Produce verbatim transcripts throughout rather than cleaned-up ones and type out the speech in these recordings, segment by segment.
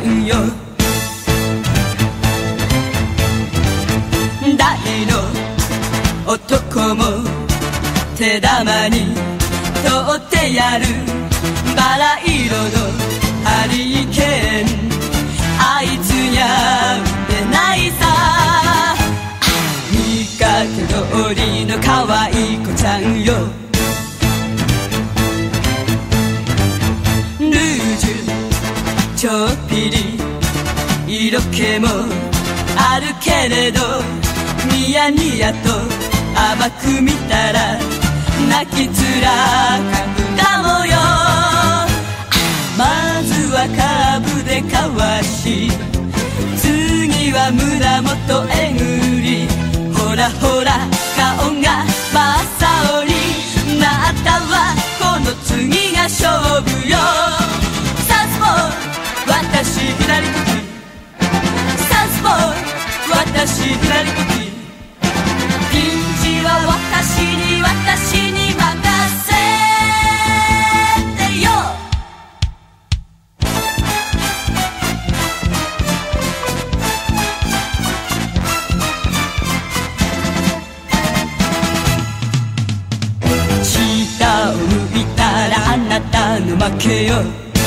んよ。誰の男も手玉に取ってやるバラ色のハリケーン、あいつにゃ打てないさ。見かけ通りの可愛い子ちゃんよ。ルージュちょっぴり色気もあるけれど、ニヤニヤと甘く見たら泣きつらかくかもよ。まずはカーブでかわし、次は胸元えぐり、ほらほら顔が真っ青になったわ。この次が勝負よ。サウスポー私左利き、サウスポー私左利き、ピンチは私に私に任せてよ。下を向いたらあなたの負けよ。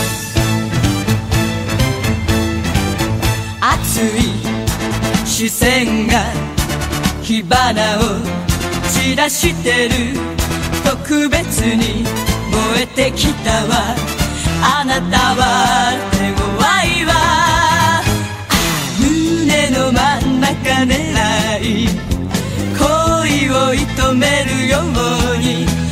熱い視線が火花を散らしてる。特別に燃えてきたわ。あなたは手強いわ。胸の真ん中狙い恋を射止めるように